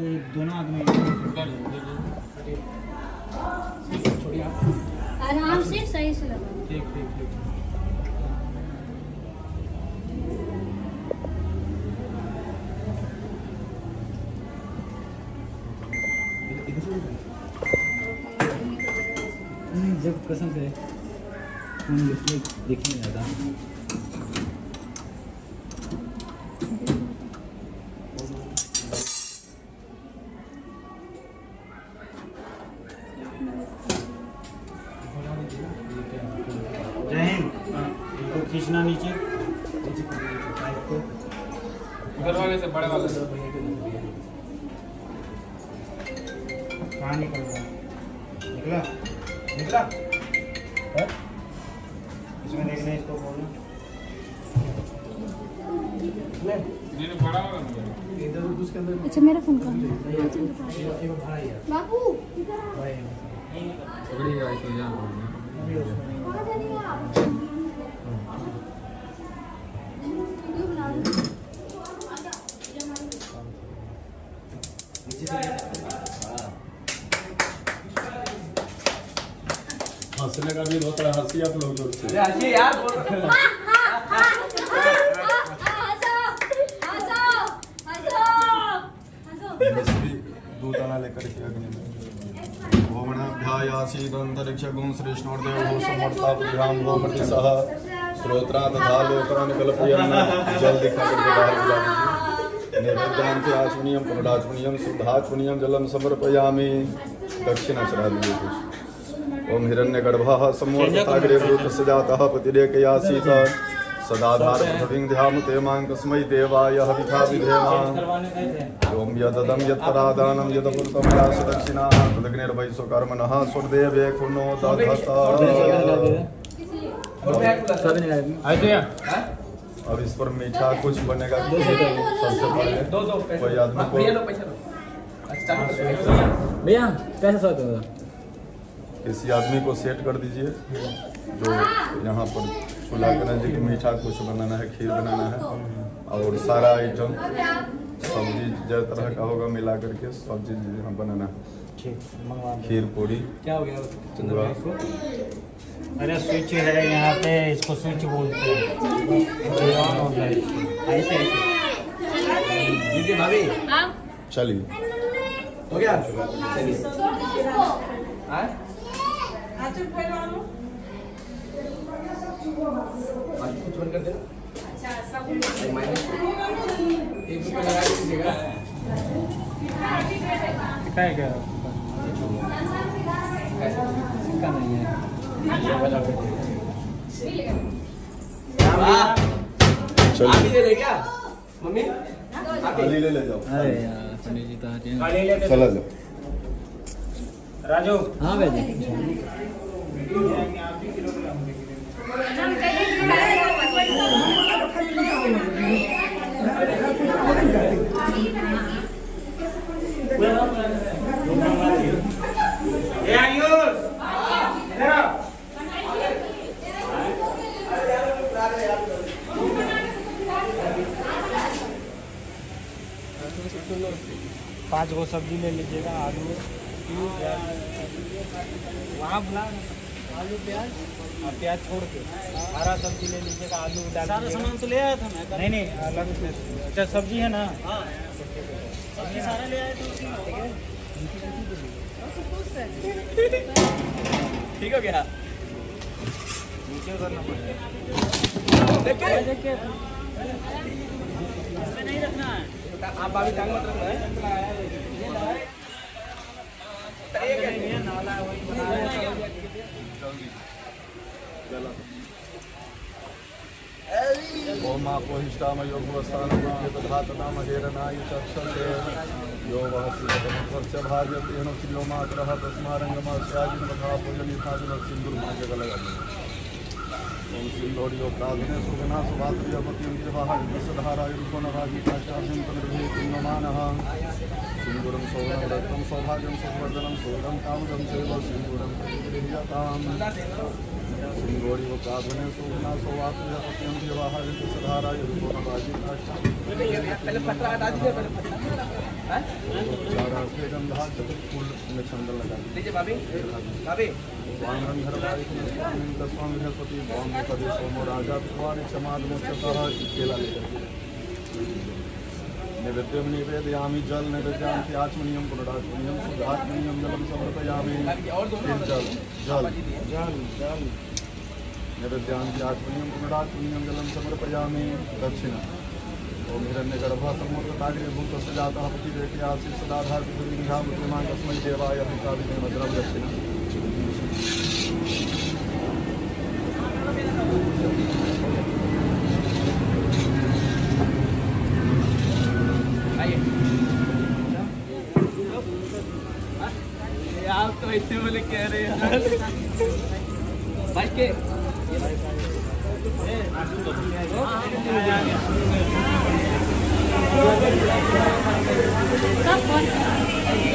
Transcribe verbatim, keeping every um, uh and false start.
ये दोनों आदमी छोड़िए आराम से सही से लगा। ठीक ठीक ठीक। जब कसम से फोन डिस्प्ले देखने नहीं आता। जय हिंद। इनको खींचना नीचे उधर वाले से बड़े वाले से कहाँ निकल रहा निकला निकला है? इसमें देखना इसको बोलना नहीं बड़ा वाला इधर उसके अंदर। अच्छा मेरा फोन कर बाबू पकड़ी गया इसको यहाँ हंसने का भी होता है। हंसी आप लोग जोर से हंसी यार दूताना लेकर के अग्नि में ओमनाभ्यायासीदंतरिक्षगुं श्रेष्ठोर्देवो समर्ताभ्याम गोमतिसह श्रोत्रा तथा लोकरान कल्पयन् जल दिखा करके बाहर बुला दीजिए। नैवेद्यान्ते आचमनीयं पुनराचमनीयं शुद्धाचमनीयं जलम समर्पयामि। दक्षिणा चढ़ा दीजिए कुछ। ओम हिरण्यगर्भः सम्मोहताग्रे भूतस्य जातः पतिरेकयासीत सदाधार पृथिवीं ध्यामुते मां कस्मै देवाय हविषा विधेम। ओम यददं यत्परादानं यदपूर्तं यास दक्षिणाः तदग्निर्वैश्वकर्मणः स्वर्देवे कुर्नो दधत। अब इस पर मीठा कुछ बनेगा। सबसे पहले कोई आदमी को भैया कैसे सोते हो? किसी आदमी को सेट कर दीजिए जो यहाँ पर चूल्हा के नजदीक मीठा कुछ बनाना है, खीर बनाना है और सारा आइटम सब्जी जय तरह का होगा मिला करके सब चीज यहाँ बनाना है। खीर पूरी क्या हो गया चंद्रमा इसको? अरे स्विच है यहाँ पे, इसको स्विच बोलते हैं। ऐसे ऐसे भाभी चलिए हो गया। कुछ बंद कर देना। एक रुपये लगा दीजिएगा। क्या है क्या? सिक्का नहीं है। आप ही ले रहे क्या मम्मी? ले ले ले जाओ। अरे यार पंडित जी तो आते हैं। चला जाओ राजू। हाँ भैया पाँच गो सब्जी ले लीजिएगा। आलू वहाँ बुला आलू प्याज और प्याज छोड़ के हरा सब्जी ले लीजिएगा। आलू डाल सारा सामान तो ले आया था मैं। नहीं नहीं अलग से। अच्छा सब्जी है ना? हाँ सब्जी सारा ले आए थे। ठीक हो गया। नीचे करना पड़ेगा। इसमें नहीं रखना है। आप अभी टांग मत रखना है। नाला वही बनाया। ओम आपो हिष्टामयो भुवस्थानमो तथातनाम हेरनाय चक्षसे यो वः सिद्धमस्य भार्यतेन श्रियो मातरः तस्मारंगमस्याजिन तथा पूजनिथाजिन सिंदूरमार्ग लगा। ओम सिंदूरियो प्राधने सुगना सुभात्रियपतिं देवाः विसधाराय रूपनरागी काष्ठाभिं तद्रहे पुण्यमानः सिंदूरं सौवर्णरत्नं सौभाग्यं सौवर्धनं सौरं कामदं चैव सिंदूरं गृह्यताम्। सिंदूरियो प्राधने सुगना सुभात्रियपतिं देवाः विसधाराय रूपनरागी काष्ठाभिं पहले पत्रा हटा दीजिए। पहले पत्रा हैं? चार आठे गंधा चतुर्फूल में चंदन लगा लीजिए भाभी भाभी स्वांगं धर्मादि स्वामी स्वामी बृहस्पति स्वामी पदे सोमो राजा कुमारी समाज मोक्षतः केला लेकर नैवेद्यम निवेदयामि जल नैवेद्यान्ति आचमनीयम पुनराचमनीयम शुद्धात्मनीयम जलम समर्पयामि फिर जल जल जल जल नैवेद्यान्ति आचमनीयम पुनराचमनीयम जलम समर्पयामि दक्षिणा ओम हिरण्यगर्भः सम्मूर्तताग्रे भूतस्य जातः पतिरेत्या आसीत् सदाधार विधिविधां मुद्रिमां तस्मै देवाय अभिकाविने भद्रं दक्षिणा आप तो ऐसे बोले कह रहे हैं भाई के कब कौन